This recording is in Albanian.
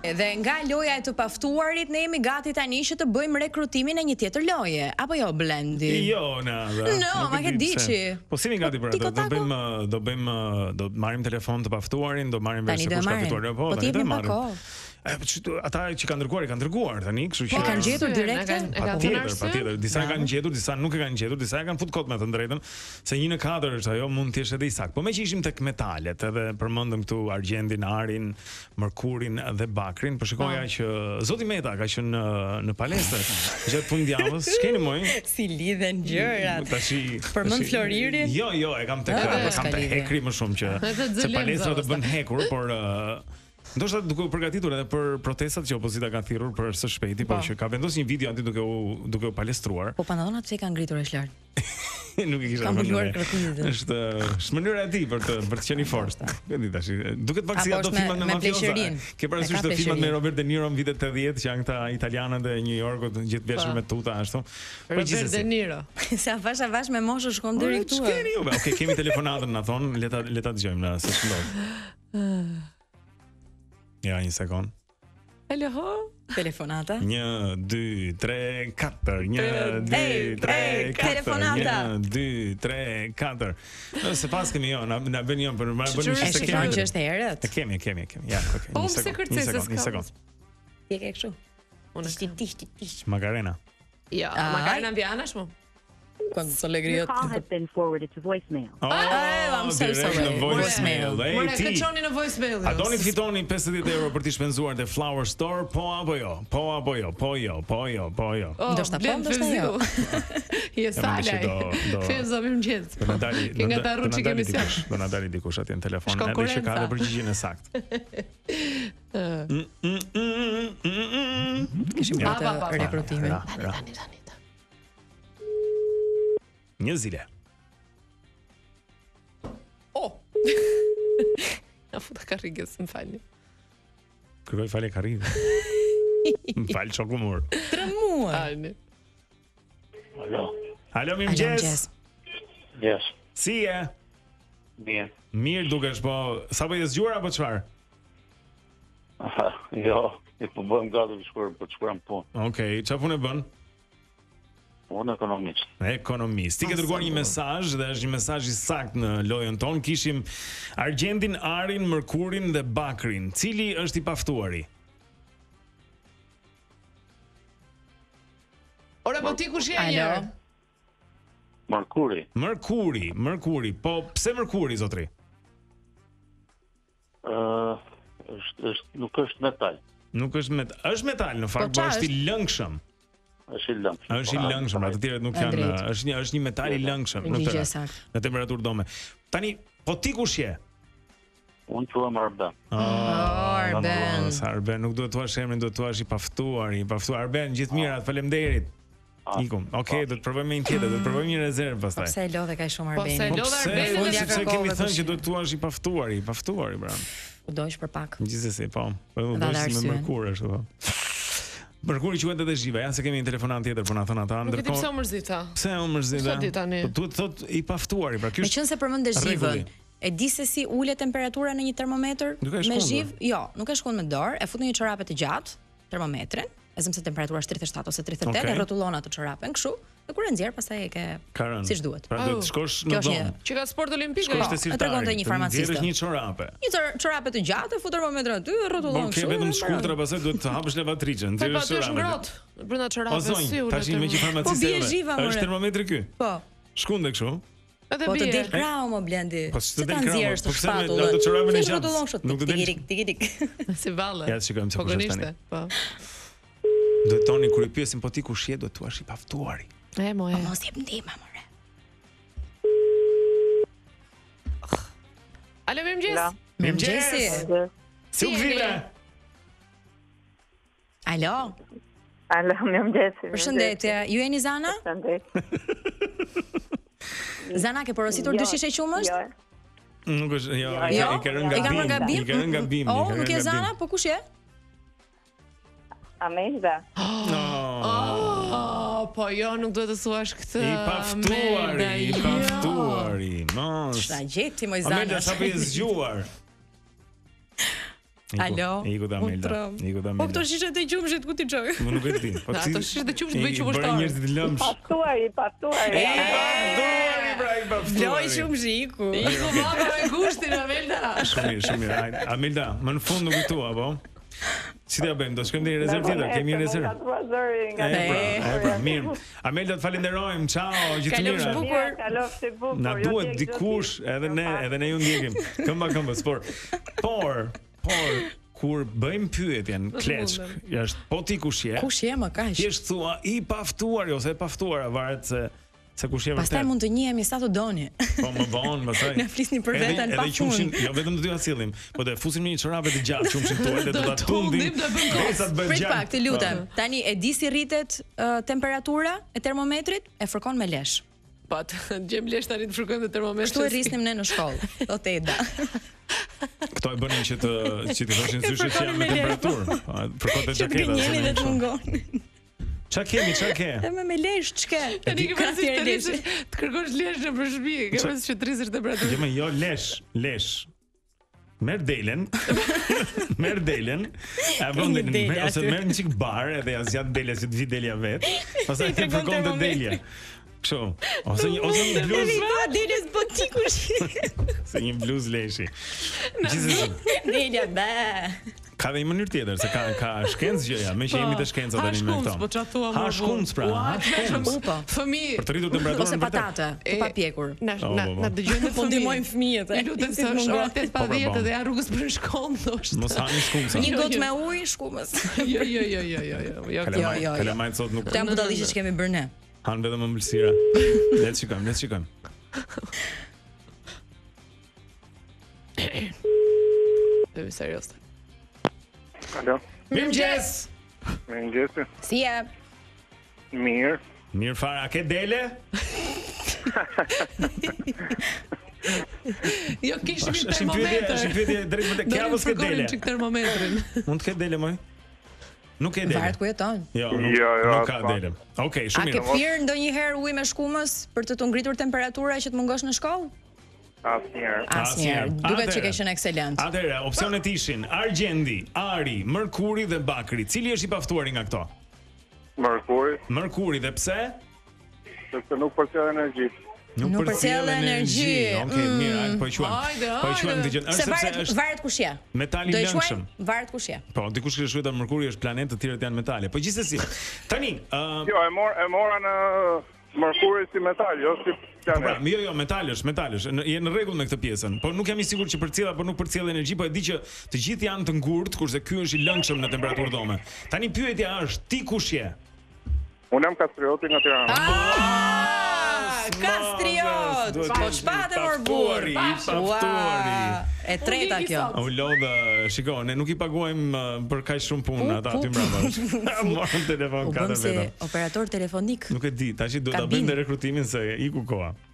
Dhe nga loja e të paftuarit ne jemi gati tani që të bëjmë rekrutimin e një tjetër loje, apo jo Blendi? Jo, No, ma ke diçi. Po si mi gati për ato? Do marrim telefon të paftuarin, do marrim vesh se kush ka fituar. Po ti jemi pa kohë. Ata që kanë dërguar tani, kështu që kanë gjetur direkte? Patjetër. Disa kanë gjetur, disa nuk e kanë gjetur, disa e kanë fut kot me të drejtën, se 1 në 4 është ajo, mund të jesh edhe i saktë. Po me që ishim tek metalet, edhe përmendëm këtu argjendin, arin, mërkurin dhe bakrin, po shikoja që zoti Meta ka qenë në palestër gjatë fundjavës. Ç'keni moj? Si lidhen gjërat. Tashi përmend Floririn? Jo, e kam tek hekri më shumë që se palestra të bën hekur, por ndoshta duke u përgatitur edhe për protestat që opozita ka thirrur për së shpejti, por që ka vendosur një video aty duke u palestruar. Po pantallonat pse kanë ngritur është lart. Nuk e kisha menduar. Është mënyra e tij për të qenë i fortë. Vendi tash. Duket pak si ato filmat me mafioza. Ke parasysh të filmat me Robert De Niro në vitet 80 që janë këta italianët e New Yorkut gjithë veshur me tuta ashtu. Robert De Niro. Sa avash me moshë shkon deri këtu. Ç'keni ju? Okej, kemi telefonatën na thon, le ta dëgjojmë se ç'ndodh. Ja, një sekond. Alo. Telefonata. 1 2 3 4. 1 2 3 4. Telefonata. 1 2 3 4. Se pas kemi na bën jo për më bëni se kemi që është herët. Kemi. Ja, okay. Një sekond. Ti ke kështu. Unë tish. Magarena. Ja, Magarena vjanash mo. Quando sono le griot. Call has been forwarded to voicemail. I'm so sorry. Voicemail. Mora ka çoni në voicemail. A doni të fitoni 50 euro për t'i shpenzuar te Flower Store? Po apo jo? Po jo. Ndoshta jo. Je salaj. Fenzo më mëngjes. Do na dali. Ke nga ta rruçi kemi si. Do na dali dikush atje në telefon, edhe që ka dhe përgjigjen e saktë. Kishim bërë rekrutimin. Tani. Një zile. Na futa karrigës, më falni. Kërkoj falje karrigë. Më fal çokumur. 3 muaj. Ani. Alo, mirëmëngjes. Yes. Si je? Mirë dukesh, po sa po je zgjuar apo çfarë? Jo, po bëjmë gati për të shkuar në punë. Okej, çfarë punë bën? Unë Ekonomist. Ti ke dërguar një mesazh dhe është një mesazh i saktë në lojën tonë. Kishim argjendin, arin, mërkurin dhe bakrin. Cili është i paftuari? Ora po ti kush je njëherë? Mërkuri. Po pse mërkuri, zotri? Nuk është metal. Është metal në fakt, por është i lëngshëm. Është i lëngshëm, ato të tjerët nuk janë, është një metal i lëngshëm në temperaturë dome. Tani, po ti kush je? Unë quhem Arben. Arben, nuk duhet thua emrin, duhet thua i paftuar. Arben, gjithë mirat, faleminderit. Ikum. Okej, do të provojmë një tjetër, do të provojmë një rezervë pastaj. Pse e lodhe kaq shumë Arben? Sepse kemi thënë që duhet thua i paftuari, bra. U dojsh për pak. Gjithsesi, po. Po do të bësh me mërkur ashtu po. Mërkuri quhet edhe zhiva, ja se kemi një telefonant tjetër për na thënë ata, ndërkohë. Pse u mërzita? Pse u mërzita? Po duhet thot i paftuari, pra ky është. Meqense përmend zhivën. E di se si ulet temperatura në një termometër me zhivë? Jo, nuk e shkon me dorë, e fut në një çorape të gjatë, termometrin, e zëm se temperatura është 37 ose 38, e rrotullon atë çorapen kështu. Dhe kur e nxjerr pastaj e ke siç duhet. Pra do të shkosh në dhomë. Që ka sport olimpik, e tregonte një farmacist. Është një çorape. Një çorape të gjatë, fut termometrin aty, e rrotullon kështu. Ke vetëm shkurtra, pastaj duhet të hapësh lavatriçën. Ti është ngrohtë brenda çorapes si ulet. Tash me një farmacist. Është termometri ky. Po. Shkunde kështu. Po të del krau më Blendi. Se ta nxjerrësh të shpatullën. Do të çorapen e gjatë. Nuk do të tik. Si valle. Ja shikojmë se kush është tani. Po. Do të toni kur i pyesin po ti kush je, do të thuash i paftuari. Mos jep ndihmë, more. Alo, mirëmëngjes. Mirëmëngjes. Si u vive? Alo, mirëmëngjes. Përshëndetje. Ju jeni Zana? Zana, ke porositur dy shishe qumësht? Nuk është, i ka rënë gabim. Nuk je Zana, po kush je? Amenda. Po jo, nuk duhet të thuash këtë. I paftuari. Mos. Çfarë gjeti moj Zana? Amenda sa po e zgjuar. Alo. Iku ta Amelda. Po këto shishet e qumshit ku ti çoj? Unë nuk e di. Po Ato shishet e qumshit bëj qumshtar. Bëj njerëz të lëmsh. Paftuari. Paftuari, pra, paftuari. Loj shumshiku. Iku mama me gushtin Amelda. Shumë mirë. Hajde, Amelda, më në fund nuk i thua, po. Si t'ja bëjmë, do shkojmë në një rezervë tjetër, kemi një rezervë. Pra, mirë. Amelda, të falenderojmë, ciao, gjithë të mira. Kalofshi bukur. Na duhet dikush, edhe ne ju ndjekim. Këmbës, por kur bëjmë pyetjen kleçk, është po ti kush je? Kush je më kaq? Ti je thua i paftuar ose e paftuara, varet se kush je vërtet. Pastaj mund të njihemi sa të doni. Po më vonë, pastaj. Na flisni për veten pa fund. Jo vetëm të dy asillim, po do e fusim në një çorape të gjatë qumshin tuaj dhe do ta tundim. Derisa të bëjë Prit gjatë. pak, të lutem. Tani e di si rritet temperatura e termometrit? E fërkon me lesh. Po, gjem lesh tani të fërkojmë termometrin. Kështu e rrisnim ne në shkollë. Thot Eda. Këto e bënin që të thoshin zyshit që janë me temperaturë. Fërkote xhaketa. Jeni dhe të mungon. Ç'a kemi? E me lesh ç'ke? Tani ke parasysh të kërkosh lesh në për shtëpi, ke parasysh që të rrisësh temperaturën. Jo, lesh. Merr delen. A vëndin ose merr një çik bar edhe ja zgjat delja si të vi delja vet. Pastaj ti fërkon të delja. Kështu. Ose një bluzë. Deljes botikush. Se një bluzë leshi. Gjithsesi. Delja ba. Ka dhe një mënyrë tjetër, se ka shkencë gjëja, me që jemi të shkenca tani me këto. Po ç'a thua më? Shkunc pra. Fëmijë. Për të rritur temperaturën. Ose patate, të papjekur. Na dëgjojnë Po ndihmojmë fëmijët. Ju lutem se është ora 8:10 dhe janë rrugës për shkollë ndoshta. Mos hani shkunca. Një gotë me ujë shkumës. Jo. Kalamajt sot nuk. Të budalliqe që kemi bërë ne. Han vetëm ëmbëlsira. Le të shikojmë. Serios. Alo. Mirëmëngjes. Mirëmëngjes. Si je? Mirë. Mirë fare, a ke dele? Jo, kishim një termometër. Është një pyetje drejt për te ke apo s'ke dele? Çik termometrin. Mund të ke dele më? Nuk ke dele. Varet ku jeton. Jo, nuk ka dele. Okej, shumë mirë. A ke pirë ndonjëherë ujë me shkumës për të ngritur temperatura që të mungosh në shkollë? Asnjëherë. Duket që ke qenë ekselent. Atëherë, opsionet ishin argjendi, ari, mërkuri dhe bakri. Cili është i paftuari nga këto? Mërkuri dhe pse? Sepse nuk përcjell energji. Nuk përcjell energji. Okej, mirë, po e quajmë dëgjën. Se varet kush je. Metali i lëngshëm. Varet kush je. Po, dikush që shkruajta Mërkuri është planet, të tjerët janë metale. Po gjithsesi. Tani, Jo, e mora në Mërkuri si metal, jo si planet. Jo, metal është. Je në rregull me këtë pjesën. Po nuk jam i sigurt që përcjell apo nuk përcjell energji, po e di që të gjithë janë të ngurtë, kurse ky është i lëngshëm në temperaturë dhome. Tani pyetja është, ti kush je? Unë jam kastrioti nga Tirana. Kastriot! Po shpatë mor burr. Paftuari. E treta kjo. U lodha, shikoj, ne nuk i paguajmë për kaq shumë punë ata aty mbrapa. Morën telefon katër vetëm. Operator telefonik. Nuk e di, tash do ta bëjmë rekrutimin se iku koha.